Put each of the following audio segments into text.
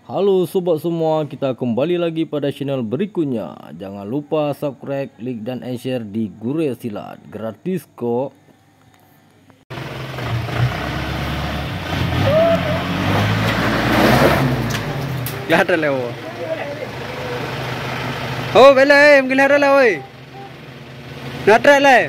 Halo sobat semua, kita kembali lagi pada channel berikutnya. Jangan lupa subscribe, like dan share di Gure Silat. Gratis kok. Kelihatan lah. Oh, bela em kelihatan lah oi. Natrak lah.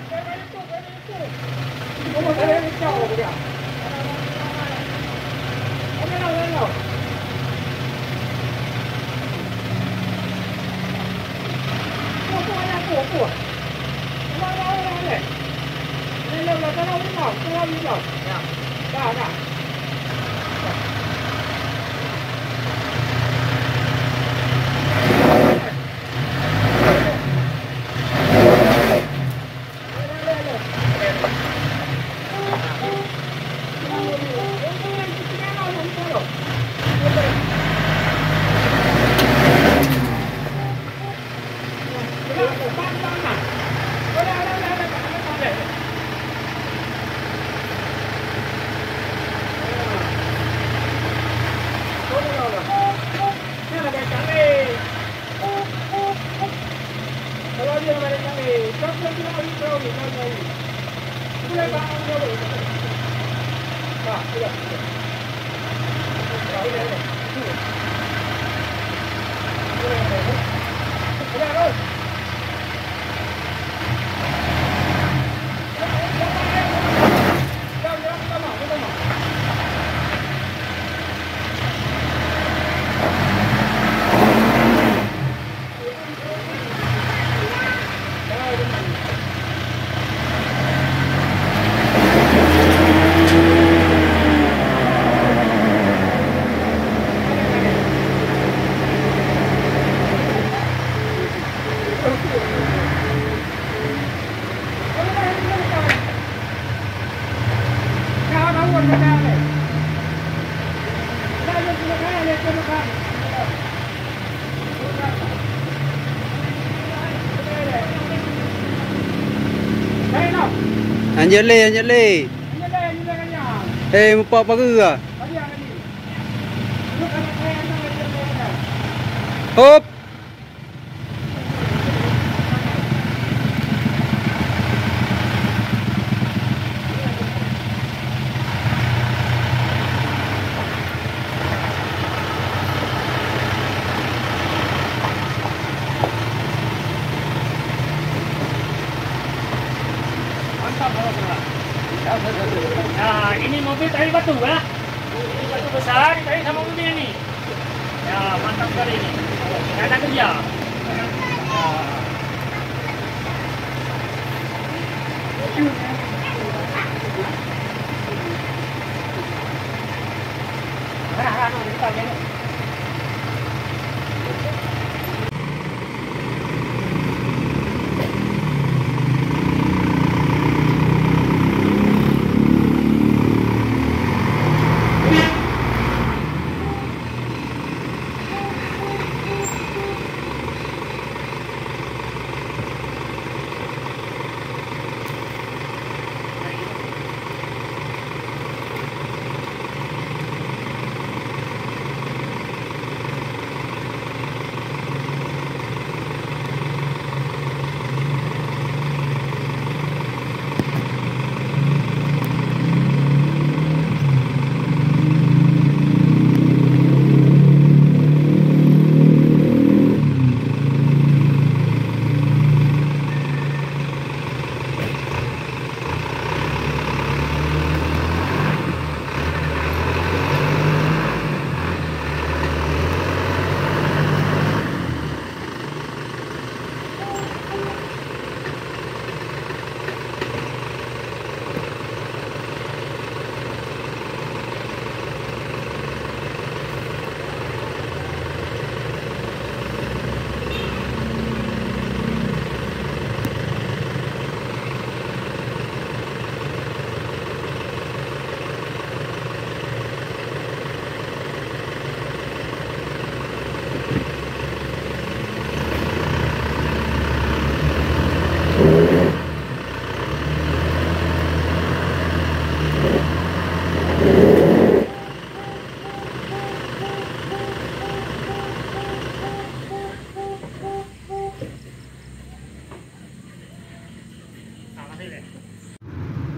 Anjali. Mupak apa ke? Hop. Nah, ini mobil tadi batu ya. Ini batu besar, tadi sama mobil ini. Ya, mantap sekali ini. Tidak ada kerja.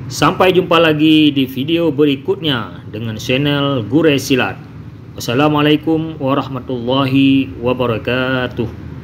Sampai jumpa lagi di video berikutnya dengan channel Gure Silat. Wassalamualaikum warahmatullahi wabarakatuh.